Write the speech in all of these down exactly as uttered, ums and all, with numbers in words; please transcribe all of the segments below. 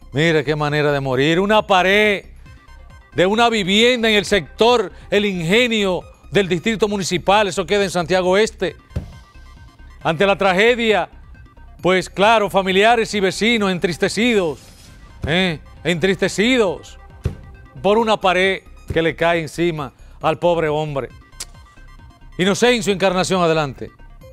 Mire qué manera de morir. Una pared de una vivienda en el sector El Ingenio del distrito municipal. Eso queda en Santiago Este. Ante la tragedia, pues claro, familiares y vecinos entristecidos, ¿eh? entristecidos por una pared que le cae encima al pobre hombre. Inocencio Encarnación, adelante.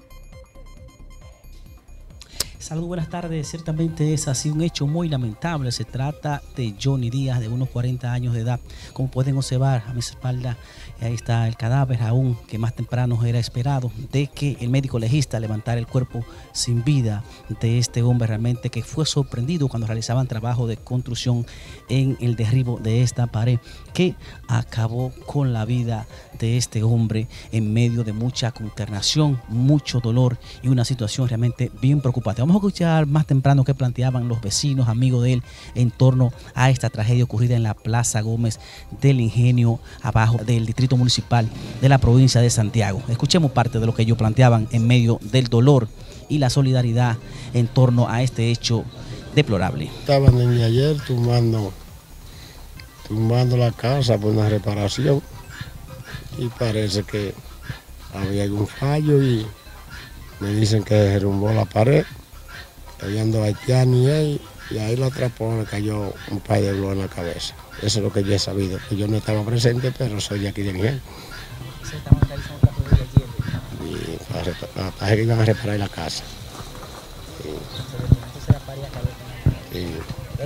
Saludos, buenas tardes. Ciertamente es así un hecho muy lamentable. Se trata de Johnny Díaz, de unos cuarenta años de edad. Como pueden observar a mi espalda, ahí está el cadáver aún, que más temprano era esperado, de que el médico legista levantara el cuerpo sin vida de este hombre, realmente que fue sorprendido cuando realizaban trabajo de construcción en el derribo de esta pared, que acabó con la vida de este hombre en medio de mucha consternación, mucho dolor y una situación realmente bien preocupante. Vamos a escuchar más temprano qué planteaban los vecinos, amigos de él, en torno a esta tragedia ocurrida en la Plaza Gómez del Ingenio, abajo del distrito municipal de la provincia de Santiago. Escuchemos parte de lo que ellos planteaban en medio del dolor y la solidaridad en torno a este hecho deplorable. Estaban desde ayer tumbando, tumbando la casa por una reparación y parece que había algún fallo y me dicen que derrumbó la pared, habían dos haitianos y ahí, y ahí lo atrapó, me cayó un par de bloques en la cabeza. Eso es lo que yo he sabido, que yo no estaba presente, pero soy de aquí de Ingenio. ¿Se estaban realizando trabajos de ayer? Y para, para, para que iban a reparar la casa. Sí. Sí.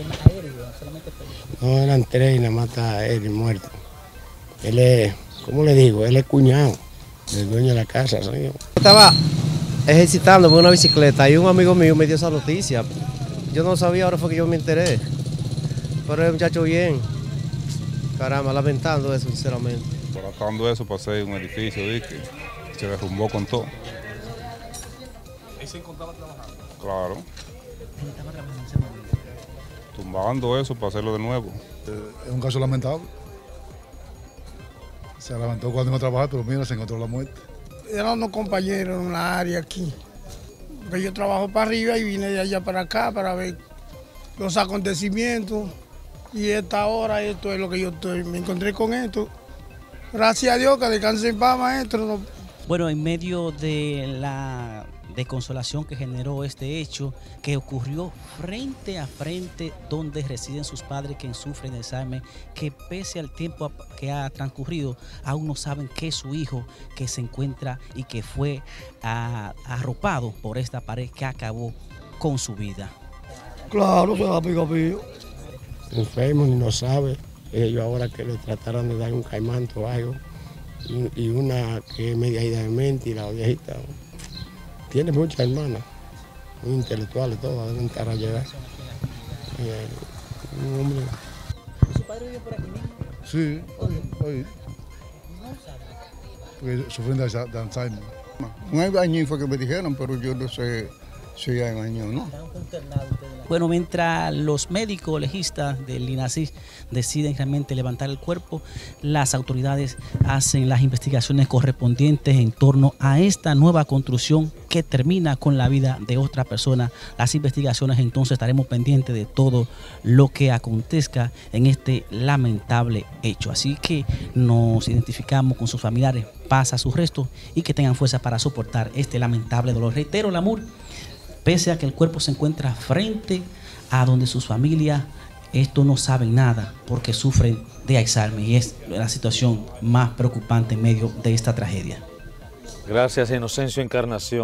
No, eran tres y nada más está él muerto. Él es, ¿cómo le digo? Él es cuñado del dueño de la casa. ¿Sí? Estaba ejercitándome en una bicicleta y un amigo mío me dio esa noticia. Yo no sabía, ahora fue que yo me enteré. Pero el muchacho bien. Caramba, lamentando eso, sinceramente. Por acabando eso, pasé un edificio de que se derrumbó con todo. ¿Ahí se encontraba trabajando? Claro. Tumbando eso para hacerlo de nuevo. Es un caso lamentable. Se levantó cuando iba a trabajar, pero mira, se encontró la muerte. Eran unos compañeros en la área aquí. Porque yo trabajo para arriba y vine de allá para acá para ver los acontecimientos. Y esta hora, esto es lo que yo estoy, me encontré con esto. Gracias a Dios, que descanse en paz, maestro. Bueno, en medio de la desconsolación que generó este hecho, que ocurrió frente a frente donde residen sus padres que sufren de Alzheimer, que pese al tiempo que ha transcurrido, aún no saben que su hijo que se encuentra y que fue a, arropado por esta pared que acabó con su vida. Claro, se va pico pico. Enfermo ni no sabe, ellos ahora que le trataron de dar un caimán o algo, y, y una que es media ida de mente y la viejita tiene muchas hermanas, muy intelectuales todas, deben estar a llegar. Eh, un hombre. ¿Su padre vive por aquí mismo? Sí, hoy, hoy. No sabe. Porque sufren de Alzheimer. Un año fue que me dijeron, pero yo no sé si hay un año o no. Bueno, mientras los médicos legistas del INASIS deciden realmente levantar el cuerpo, las autoridades hacen las investigaciones correspondientes en torno a esta nueva construcción que termina con la vida de otra persona. Las investigaciones, entonces estaremos pendientes de todo lo que acontezca en este lamentable hecho. Así que nos identificamos con sus familiares, paz a sus restos y que tengan fuerza para soportar este lamentable dolor. Reitero, Lamur, pese a que el cuerpo se encuentra frente a donde sus familias, esto no saben nada porque sufren de Alzheimer y es la situación más preocupante en medio de esta tragedia. Gracias, Inocencio Encarnación.